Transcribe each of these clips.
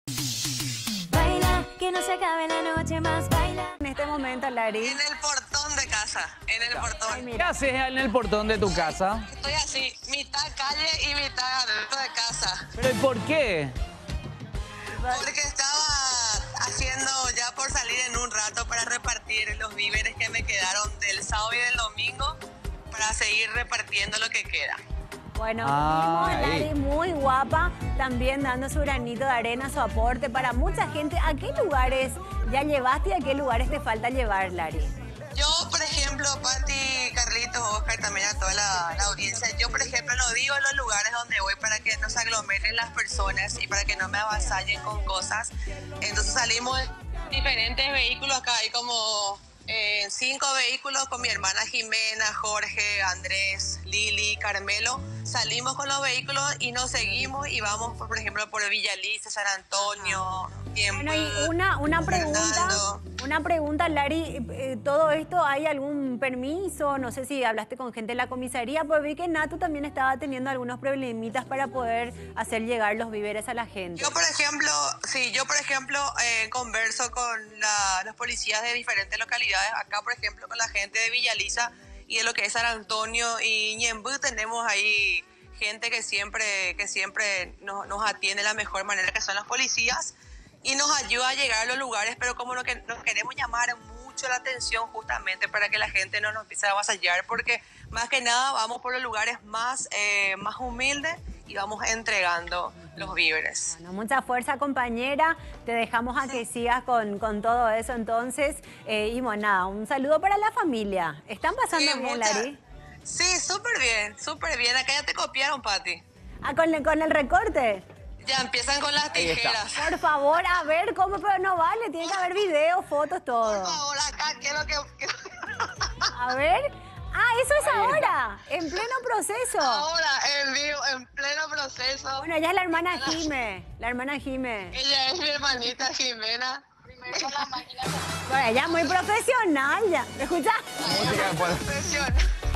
Baila, que no se acabe la noche más, baila. En este momento, Lari. En el portón de casa, en el portón. Ay, ¿Qué mira. haces en el portón de tu casa? Estoy así, mitad calle y mitad adentro de casa. ¿Pero y por qué? Porque estaba haciendo ya por salir en un rato para repartir los víveres que me quedaron del sábado y del domingo para seguir repartiendo lo que queda. Bueno, Ah, vimos a ahí. Lari muy guapa, también dando su granito de arena, su aporte para mucha gente. ¿A qué lugares ya llevaste y a qué lugares te falta llevar, Lari? Yo, por ejemplo, Pati, Carlitos, Oscar, también a toda la audiencia, yo, por ejemplo, no digo los lugares donde voy para que no se aglomeren las personas y para que no me avasallen con cosas. Entonces salimos en diferentes vehículos, acá hay como 5 vehículos con mi hermana Jimena, Jorge, Andrés, Lili, Carmelo. Salimos con los vehículos y nos seguimos y vamos, por ejemplo, por Villaliza, San Antonio, Bueno, y una pregunta, Lari, ¿todo esto hay algún permiso? No sé si hablaste con gente de la comisaría, pues vi que Natu también estaba teniendo algunos problemitas para poder hacer llegar los víveres a la gente. Yo, por ejemplo, converso con los policías de diferentes localidades. Acá, por ejemplo, con la gente de Villaliza y de lo que es San Antonio y Ñemby, tenemos ahí gente que siempre nos atiende de la mejor manera, que son los policías, y nos ayuda a llegar a los lugares, pero como nos queremos llamar mucho la atención justamente para que la gente no nos empiece a avasallar, porque más que nada vamos por los lugares más humildes y vamos entregando los víveres. Bueno, mucha fuerza, compañera. Te dejamos a que sigas con todo eso entonces. Y bueno, nada, un saludo para la familia. ¿Están pasando bien, Lari? Sí, súper bien. Acá ya te copiaron, Pati. Ah, con el recorte. Ya empiezan con las Ahí está. tijeras. Por favor, a ver cómo, pero no vale. Tiene que haber videos, fotos, todo. Por favor, acá, ¿qué es lo que...? A ver. Ah, eso es ahora, en pleno proceso. Ahora, en vivo, en pleno proceso. Bueno, ella es la hermana Jime. Ella es mi hermanita Jimena. Bueno, ella es muy profesional ya. ¿Me escuchas? Profesión.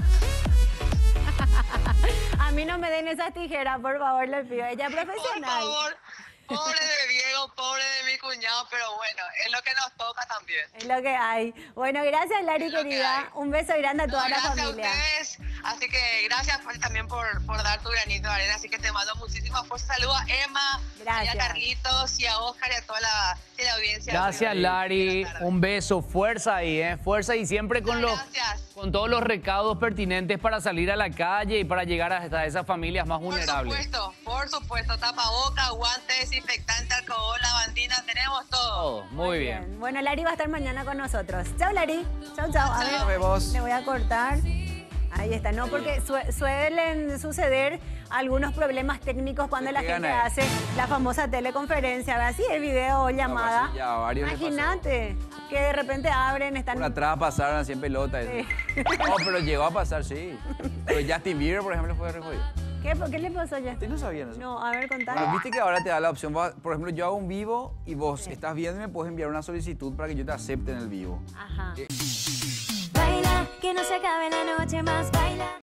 A mí no me den esas tijeras, por favor, les pido. Ella es Por profesional. favor. Pobre de Diego, pobre de mi cuñado, pero bueno, es lo que nos toca también. Es lo que hay. Bueno, gracias, Lari, Es lo que querida. hay. Un beso grande a toda la Gracias familia. a ustedes, así que gracias también por dar tu granito de arena, así que te mando muchísima fuerza. Saludos a Emma, Gracias. y a Carlitos y a Oscar y a toda la audiencia. Gracias, Lari. Un beso, fuerza ahí, ¿eh? Fuerza y siempre Gracias. con todos los recaudos pertinentes para salir a la calle y para llegar hasta esas familias más vulnerables. Por supuesto, tapaboca, guantes, desinfectante, alcohol, lavandina, tenemos todo. Muy bien. Bueno, Lari va a estar mañana con nosotros. Chao, Lari. Chao. A ver, Nos vemos. le voy a cortar. Ahí está, no, porque suelen suceder algunos problemas técnicos cuando la gente hace la famosa teleconferencia, ¿verdad? Sí, el video, llamada. Ya, varios les pasó. Imagínate que de repente abren, están... Por atrás pasaron así en pelota. Sí. No, pero llegó a pasar, sí. Pero Justin Bieber, por ejemplo, fue re jodido. ¿Qué le pasó ya? ¿Ustedes no sabían eso? No, a ver, contame. Bueno, viste que ahora te da la opción, por ejemplo, yo hago un vivo y vos estás viendo y me puedes enviar una solicitud para que yo te acepte en el vivo. Ajá. Baila, que no se acabe la noche más, baila.